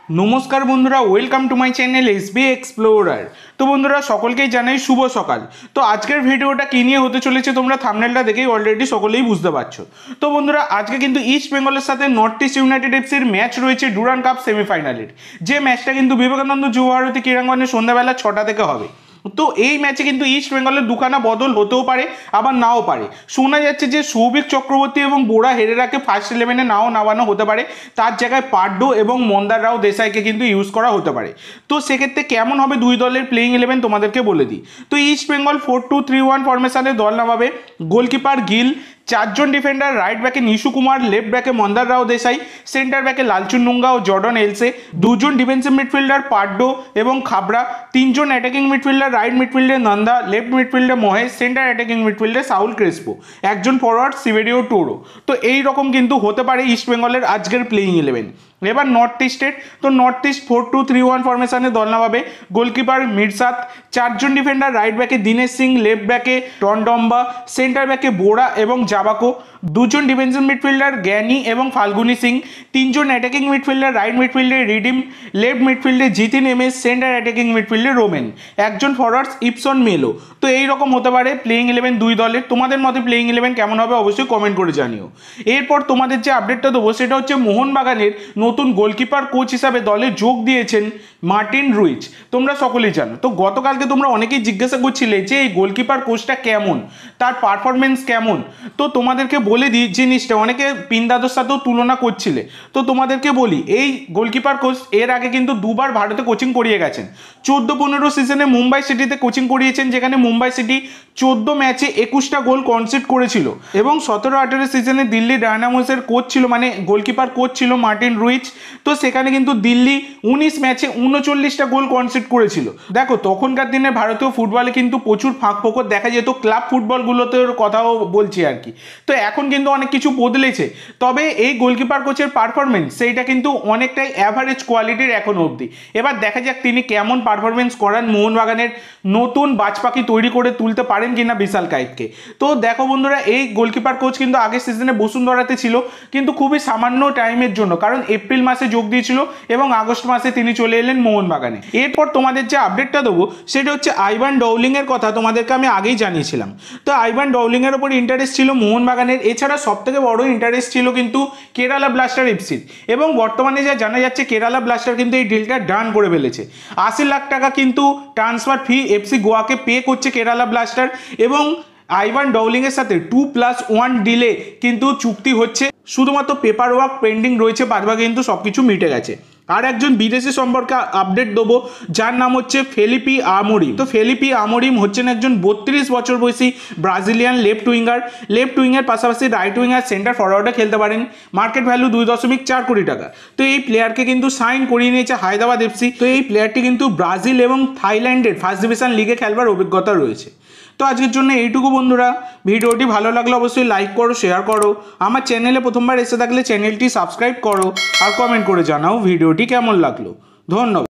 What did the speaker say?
नमस्कार बंधुरा welcome to my channel SB explorer. तो बंधुरा सकलके जानाई शुभ सकाल। तो आजकेर भिडियोटा कि निये होते चलेছে তোমরা থাম্বনেলটা দেখেই অলরেডি সকলেই বুঝতে পারছো। তো বন্ধুরা আজকে কিন্তু ইস্ট বেঙ্গলের সাথে নর্থ ইস্ট ইউনাইটেড এফসির ম্যাচ রয়েছে ডুরান্ড কাপ সেমিফাইনালের, যে ম্যাচটা কিন্তু বিবেকানন্দ যুবভারতী ক্রীড়াঙ্গনে সন্ধ্যাবেলা 6টা থেকে হবে। তো এই ম্যাচে কিন্তু ইস্ট বেঙ্গলের দুখানা বদল হতেও পারে আবার নাও পারে। শোনা যাচ্ছে যে সৌভিক চক্রবর্তী এবং বোরা হেরেরাকে ফার্স্ট 11-এ নাও নামানো হতে পারে, তার জায়গায় পাড্ডো এবং মন্দার রাও দেশাইকে কিন্তু ইউজ করা হতে পারে। তো সেক্ষেত্রে কেমন হবে দুই দলের প্লেইং 11 তোমাদেরকে বলে দিই। তো ইস্ট বেঙ্গল 4-2-3-1 ফরমেশনে দল নামাবে। গোলকিপার গিল, চারজন ডিফেন্ডার, রাইট ব্যাকে নিশু কুমার, লেফট ব্যাকে মন্দার রাও দেশাই, সেন্টার ব্যাকে লালচুন নুঙ্গা ও জর্ডন এলসে, দুজন ডিফেন্সিভ মিডফিল্ডার পাড্ডো এবং খাবড়া, তিনজন অ্যাটাকিং মিডফিল্ডার, রাইট মিডফিল্ডে নন্দা, লেফট মিডফিল্ডে মহেশ, সেন্টার অ্যাটাকিং মিডফিল্ডে সাউল ক্রেসপো, একজন ফরওয়ার্ড সিভেরিও টোরো। তো এই রকম কিন্তু হতে পারে ইস্ট বেঙ্গলের আজকের প্লেইং 11। এবার নর্থ ইস্টের, তো নর্থ ইস্ট 4-2-3-1 ফরমেশনে দল নামাবে। গোলকিপার মির্সাত, চারজন ডিফেন্ডার, রাইট ব্যাকে দীনেশ সিং, লেফট ব্যাকে টনডম্বা, সেন্টার ব্যাকে বোরা এবং জাবাকো, দুজন ডিফেন্সিভ মিডফিল্ডার জ্ঞানী এবং ফাল্গুনি সিং, তিনজন অ্যাটাকিং মিডফিল্ডার, রাইট মিডফিল্ডে রিডিম, লেফট মিডফিল্ডে জিতিন এমএস, সেন্টার অ্যাটাকিং মিডফিল্ডে রোমেন, একজন ফরওয়ার্ডস ইপসন মেলো। তো এই রকম হতে পারে প্লেইং 11 দুই দলের। তোমাদের মতে প্লেইং 11 কেমন হবে অবশ্যই কমেন্ট করে জানিও। এরপর তোমাদের যে আপডেটটা দেবো সেটা হচ্ছে মোহনবাগানের নতুন গোলকিপার কোচ হিসাবে দলে যোগ দিয়েছেন মার্টিন রুইচ। তোমরা সকলেই জানো। তো গতকালকে তোমরা অনেকেই জিজ্ঞাসা করছিলে যে এই গোলকিপার কোচটা কেমন, তার পারফরমেন্স কেমন। তো তোমাদেরকে বলে দিই জিনিসটা, অনেকে পিন্দাদোর সাথেও তুলনা করছিলে। তো তোমাদেরকে বলি, এই গোলকিপার কোচ এর আগে কিন্তু দুবার ভারতে কোচিং করিয়ে গেছেন। 14-15 সিজনে মুম্বাই সিটিতে কোচিং করিয়েছেন, যেখানে মুম্বাই সিটি 14 ম্যাচে 21টা গোল কনসিড করেছিল। এবং 17-18 সিজনে দিল্লি ডায়নামোসের কোচ ছিল, মানে গোলকিপার কোচ ছিল মার্টিন রুইচ। তো সেখানে কিন্তু দিল্লি 19 ম্যাচে 39টা গোল কনসিড করেছিল। দেখো তখনকার দিনে ভারতীয় ফুটবলে কিন্তু প্রচুর ফাঁক ফোকর দেখা যেত, ক্লাব ফুটবলগুলোতে কথাও বলছি আর কি। তো এখন কিন্তু অনেক কিছু বদলেছে, তবে এই গোলকিপার কোচের পারফরমেন্স সেইটা কিন্তু অনেকটাই অ্যাভারেজ কোয়ালিটির এখন অবধি। এবার দেখা যাক তিনি কেমন পারফরমেন্স করান, মোহনবাগানের নতুন বাজপাখি তৈরি করে তুলতে পারেন কিনা বিশাল কাইতকে। তো দেখো বন্ধুরা, এই গোলকিপার কোচ কিন্তু আগের সিজনে বসুন্ধরাতে ছিল, কিন্তু খুবই সামান্য টাইমের জন্য, কারণ এপ্রিল মাসে যোগ দিয়েছিল এবং আগস্ট মাসে তিনি চলে এলেন মোহনবাগানে। এরপর তোমাদের যে আপডেটটা দেবো সেটা হচ্ছে আইভান ডৌলিং এর কথা তোমাদেরকে আমি আগেই জানিয়েছিলাম। তো আইভান ডৌলিং এর উপর ইন্টারেস্ট ছিল মোহনবাগানের, এছাড়া সবথেকে বড় ইন্টারেস্ট ছিল কিন্তু কেরালা ব্লাস্টার এফসির। এবং বর্তমানে যা জানা যাচ্ছে কেরালা ব্লাস্টার কিন্তু এই ডিলটা ডান করে ফেলেছে। 80 লাখ টাকা কিন্তু ট্রান্সফার ফি এফসি গোয়াকে পে করছে কেরালা ব্লাস্টার, এবং আইভান ডৌলিং এর সাথে 2+1 ডিলে কিন্তু চুক্তি হচ্ছে। শুধুমাত্র পেপার ওয়ার্ক পেন্ডিং রয়েছে, বাদবাকি কিন্তু সবকিছু মিটে গেছে। আর একজন বিদেশি সম্পর্কে আপডেট দেবো, যার নাম হচ্ছে ফেলিপি আমোরিম। তো ফেলিপি আমোরিম হচ্ছেন একজন 32 বছর বয়সী ব্রাজিলিয়ান লেফট উইঙ্গার। লেফট উইংয়ের পাশাপাশি রাইট উইঙ্গার, সেন্টার ফরওয়ার্ডে খেলতে পারেন। মার্কেট ভ্যালু 2.4 কোটি টাকা। তো এই প্লেয়ারকে কিন্তু সাইন করিয়ে নিয়েছে হায়দ্রাবাদ এফসি। তো এই প্লেয়ারটি কিন্তু ব্রাজিল এবং থাইল্যান্ডের ফার্স্ট ডিভিশন লিগে খেলবার অভিজ্ঞতা রয়েছে। তো আজকের জন্য এইটুকু বন্ধুরা। ভিডিওটি ভালো লাগলে অবশ্যই লাইক করো, শেয়ার করো। আমার চ্যানেলে প্রথমবার এসে থাকলে চ্যানেলটি সাবস্ক্রাইব করো আর কমেন্ট করে জানাও ভিডিওটি কেমন লাগলো। ধন্যবাদ।